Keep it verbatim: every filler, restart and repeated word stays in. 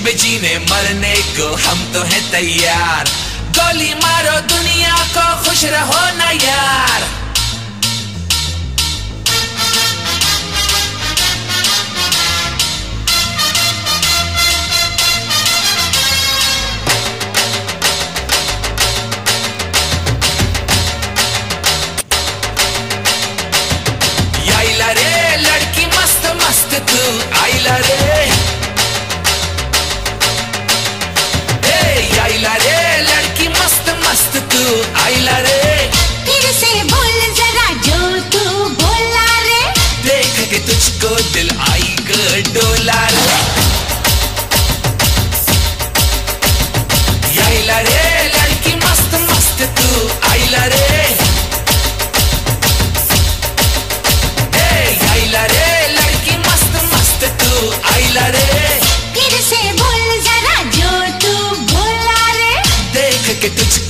इश्क में जीने मरने को हम तो हैं तैयार। गोली मारो दुनिया को, खुश रहो ना यार। आइला रे लड़की मस्त मस्त तू, आइला रे। ए आइला रे लड़की मस्त मस्त तू, आइला रे। फिर से बोल जरा जो तू बोला रे। देख के तुझको दिल आई ग डोला रे। आइला रे लड़की मस्त मस्त तू, आइला रे। आइला रे लड़की मस्त मस्त तू, आइला रे। फिर से बोल जरा जो तू बोला रे। देख के तुझको